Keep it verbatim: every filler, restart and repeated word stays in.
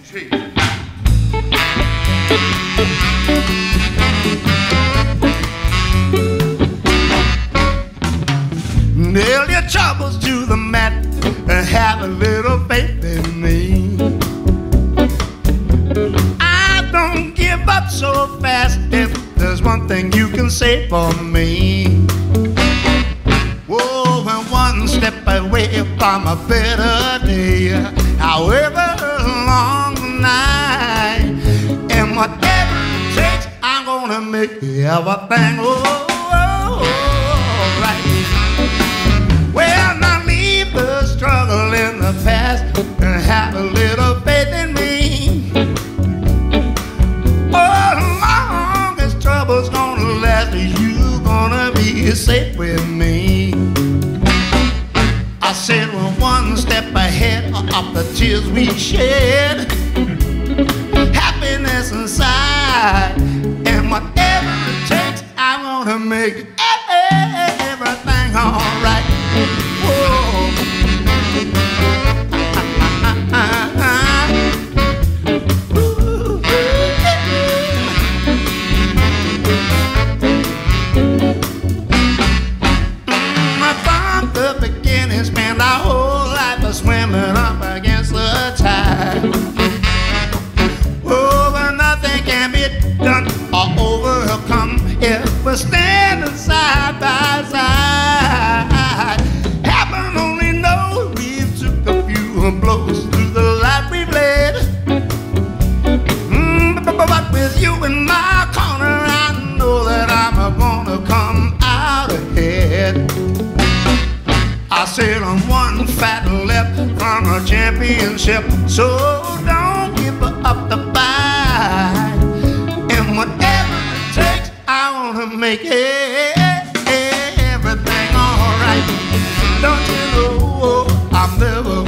T. Nail your troubles to the mat and have a little faith in me. I don't give up so fast if there's one thing you can say for me. Oh, I'm one step away from a better day, however long the night, and whatever it takes, I'm gonna make everything oh, oh, oh, right. Well, now leave the struggle in the past and have a little faith in me. Oh, long as trouble's gonna last, you gonna be safe with me. I said we're one step ahead of the tears we shed, happiness inside, and whatever it takes, I'm gonna make everything alright. Whoa. From the beginning, spent our whole life a swimming up against the tide. Oh, but nothing can be done or overcome if we're standing side by side. Heaven only knows we've took a few blows through the life we've led. Mm, but with you in my corner, I know that I'm gonna come out ahead. I said I'm one fat left from a championship, so don't give up the fight. And whatever it takes, I wanna make it, everything alright. Don't you know I'm never